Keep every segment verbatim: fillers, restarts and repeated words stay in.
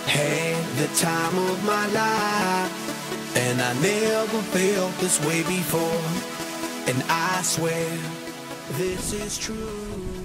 Had the time of my life, and I never felt this way before, and I swear this is true.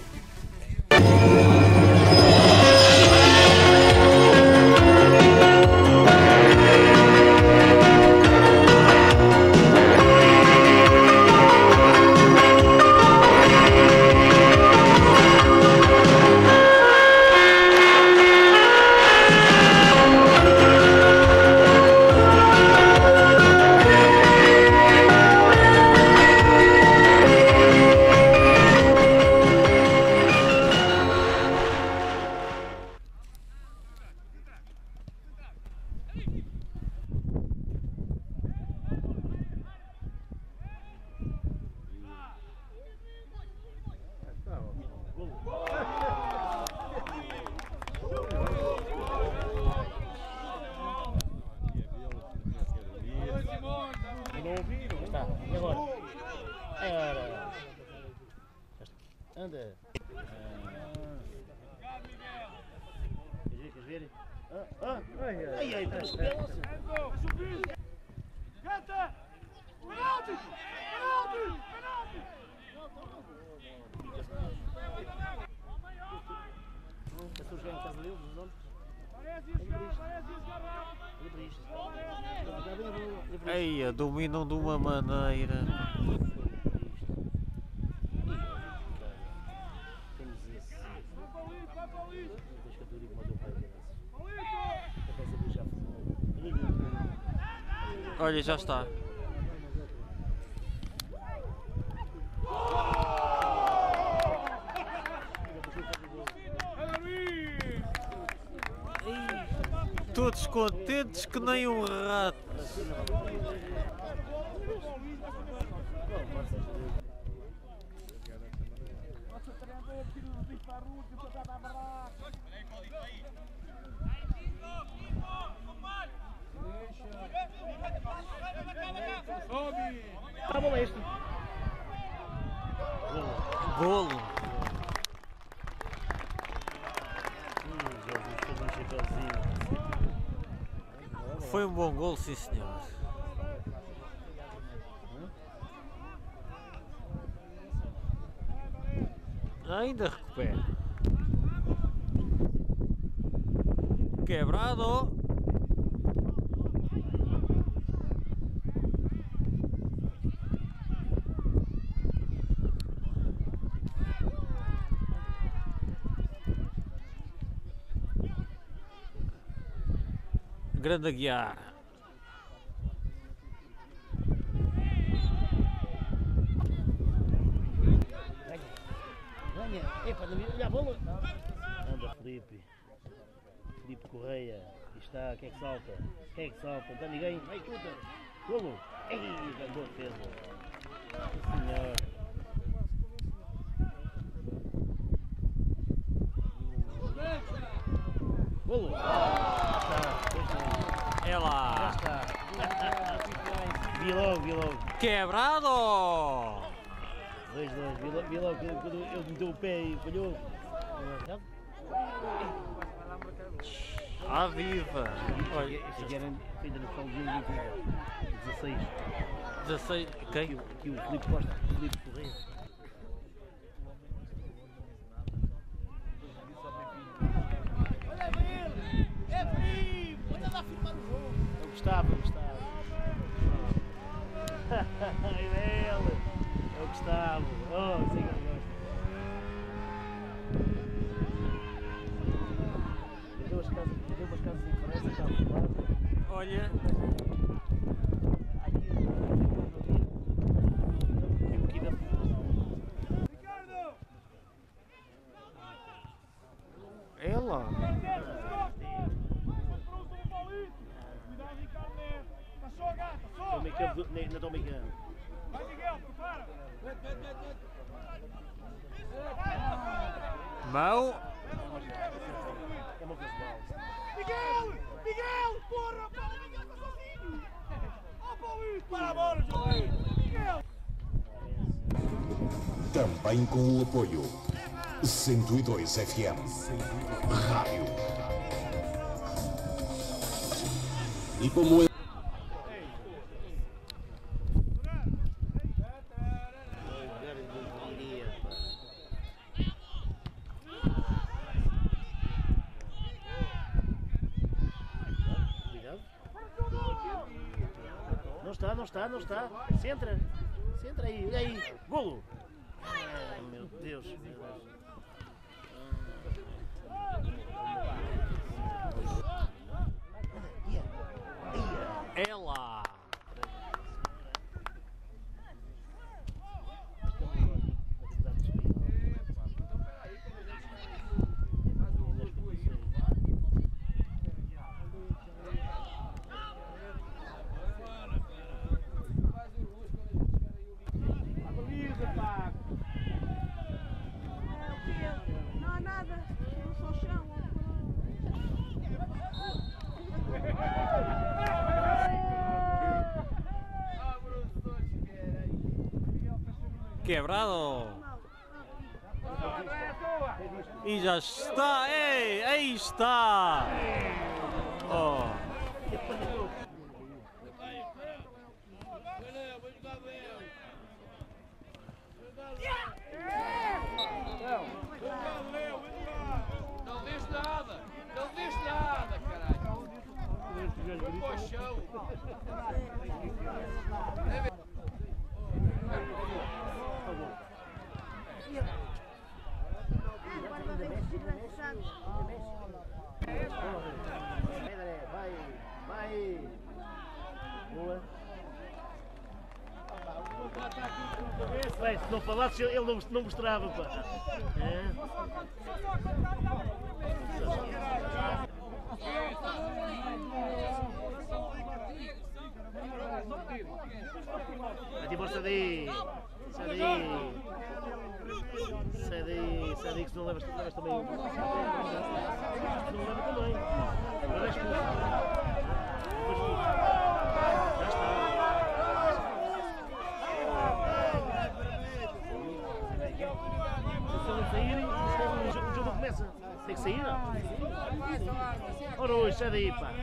Anda. Queres ver? Ah, ah. Ai, ai, ai. Canta! Penalti! Penalti! Penalti! Estou jogando em casa deles, não? Parece jogar, parece jogar! Eia, dominam de uma maneira. Olha, já está. Todos contentes que nem um rato. Tá bom este. Golo. Foi um bom golo, sim senhor. Ainda recupera. Quebrado. Grande Aguiar. Ganha. Epa, não olha a bola. Anda Felipe. Felipe Correia. E está. Quem é que salta? Quem é que salta? Não está ninguém. Vai, chuta. Golo. Ei, boa defesa. Senhor. Golo. É lá. Já está. Vi logo, vi logo. Quebrado. dois dois. Vi logo, vi logo. Quando ele meteu o pé e falhou. À viva. Olha, este era ainda no finalzinho de dezasseis. dezasseis. Quem? Aqui, aqui o Felipe Costa. Felipe Correia. Olha ele! É Felipe! Olha lá filmar o jogo! Eu gostava, eu gostava. É ele! Eu gostava. Oh, sim, eu gosto. Deu as casas, deu umas casas em França, está do lado. Olha. Ela. Não estou me enganando. Vai, Miguel, prepara! Mão. É uma coisa mal. Miguel! Miguel! Porra! Para, Miguel, está sozinho! Oh, Paulito! Para a bola, João! Miguel! Também com o apoio cento e dois F M Rádio. E como é... Não está, não está, não está. Centra. Centra aí, olha aí. Golo. Ai, meu Deus. Meu Deus. Ela! Não há nada, não sou chão. Quebrado! E já está! Ei, aí está! Oh. Não vês nada! Não vês nada, caralho! Foi para o chão! Vai, vai! Boa! Vai, se não falasses, ele não, não mostrava, pá! É. Vai, Timor, sai daí! Sai daí! Sai daí, sai daí que se não levas, levas também. Se não leva também. Agora é expulso. Depois expulso. Já está. Se eles saírem, o jogo, o jogo não começa. Tem que sair, não? Ora hoje, sai daí, pá.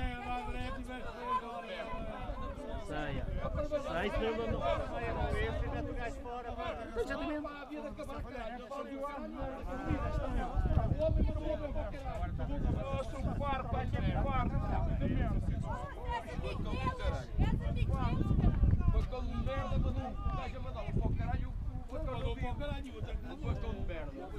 Saia. Sai, senão não... não. Exatamente. O homem marcou bem para o caralho. Eu sou o quarto, aqui é o quarto. Bacão de merda, mandou um gajo a mandá-lo para o caralho. O bacão para o caralho. O bacão de merda.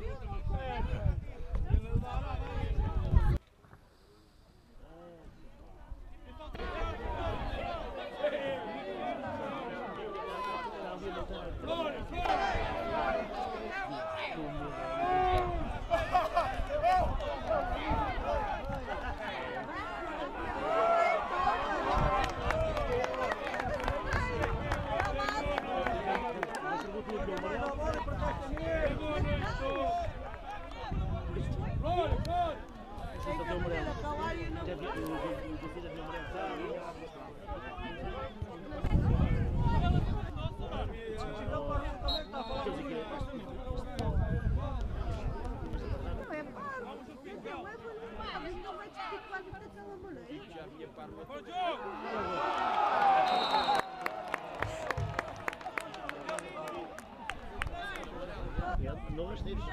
Não rasteiros.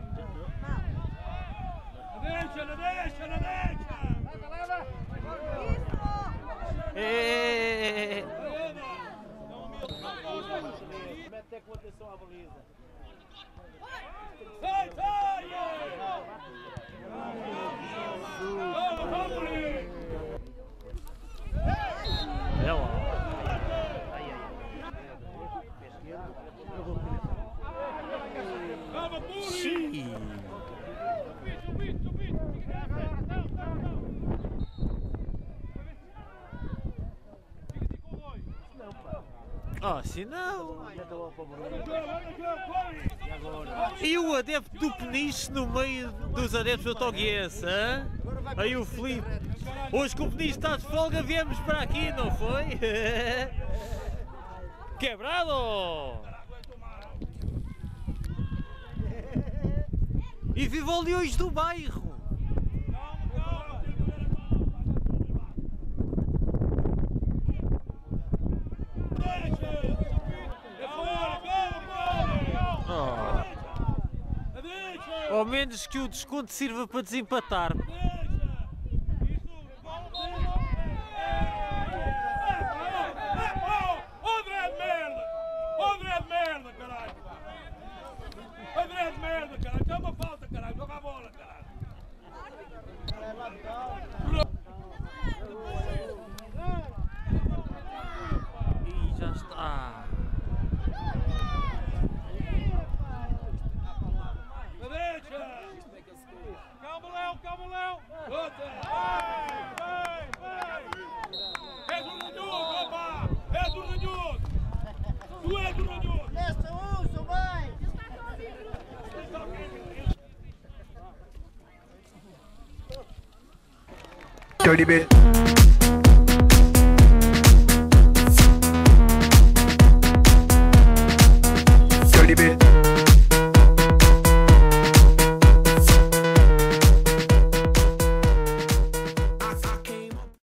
Deixa, não deixa, não deixa! Leva, leva! Ei! Mete até com atenção à baliza. Sai, sai! Ela! Ai, ai, ai. Pé esquerdo. Eu vou Vamos, Puri! Xiii! Subir, subir, subir! Não, não, não! Fica-te com dois! Não, pá. Oh, se não! Mete lá para o Bruno. E agora? E o adepto do Peniche no meio dos adeptos do Toguiense, hã? Aí o Filipe. Hoje que o Peniche está de folga, viemos para aqui, não foi? Quebrado! E viva o Leões do Bairro! menos que o desconto sirva para desempatar. André de merda! André de merda, caralho! André de merda, caralho! Dá uma falta, caralho! Joga a bola, caralho! E já está. Direita! Calma, Léo! Calma, Léo! És um ranhoso, rapá! És um ranhoso! Tu és um ranhoso! Nesta uso, vai! Dirty bit. Dirty bit.